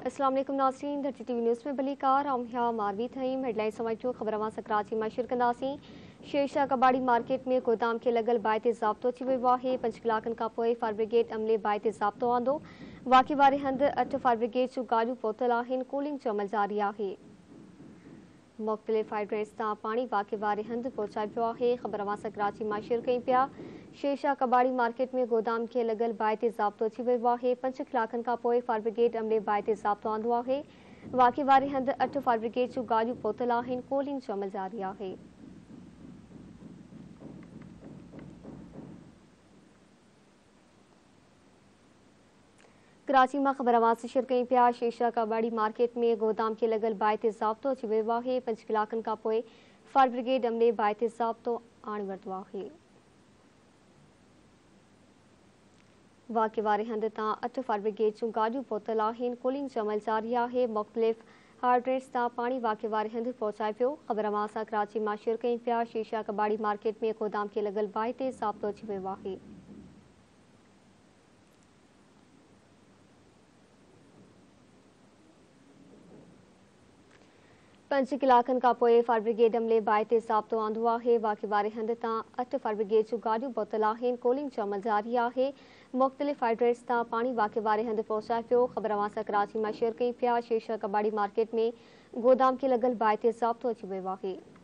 अस्सलाम वालेकुम नाज़रीन, धरती टीवी न्यूज़ में बलीकार आमहिया मारवी थईं हेडलाइन समाचो ख़बरवां सकराची में शिरकंदासीं। शेरशाह कबाड़ी मार्केट में गोदाम के लगल बायते ज़ाब्तो थी वियो आहे। 5 कलाकनि खां पोइ फायर ब्रिगेड अमले बायते ज़ाब्तो आंदो। वाक़े वारे हंधि 8 फायर ब्रिगेड जूं गाॾियूं पहुतल आहिनि। कूलिंग जो अमल जारी आहे। मुख़्तलिफ़ हाइड्रेंट्स तां पाणी वाक़े वारे हंधि पहुचाए पियो आहे। ख़बरवां सकराची मां शेयर कई पिया। शेरशाह कबाड़ी मार्केट में गोदाम के लगल बायते ज़ाब्तो थी वियो आहे। 5 कलाकनि खां पोइ फायर ब्रिगेड अमले बायते ज़ाब्तो आंदो आहे। वाक़े वारे हंधि 8 फायर ब्रिगेड जूं गाॾियूं पहुतल आहिनि। कूलिंग जो अमल जारी आहे। कराची में ख़बरवां से शेयर कई पिया। शेरशाह कबाड़ी मार्केट में गोदाम के लगल बायते ज़ाब्तो अची वियो आहे। 5 कलाकनि खां पोइ फायर ब्रिगेड अमले बायते ज़ाब्तो आणे वरितो आहे। वाक़े वारे हंधि तां 8 फायर ब्रिगेड जूं गाॾियूं पहुतल आहिनि। कूलिंग जो अमल जारी आहे। मुख़्तलिफ़ हाइड्रेंट्स तां पाणी वाक़े वारे हंधि पहुचाए पियो। ख़बरवां सां कराची मां शेयर कई पिया। शेरशाह कबाड़ी मार्केट में गोदाम के लगल बायते ज़ाब्तो अची वियो आहे। 5 कलाकनि खां पोइ फायर ब्रिगेड अमले बायते ज़ाब्तो आंदो आहे। वाक़े वारे हंधि तां 8 फायर ब्रिगेड जूं गाॾियूं पहुतल आहिनि। कूलिंग जो अमल जारी आहे। मुख़्तलिफ़ हाइड्रेंट्स तां पाणी वाक़े वारे हंधि पहुचाए पियो। ख़बरवां सां कराची मां शेयर कई पिया। शेरशाह कबाड़ी मार्केट में गोदाम के लगल बायते ज़ाब्तो अची वियो आहे।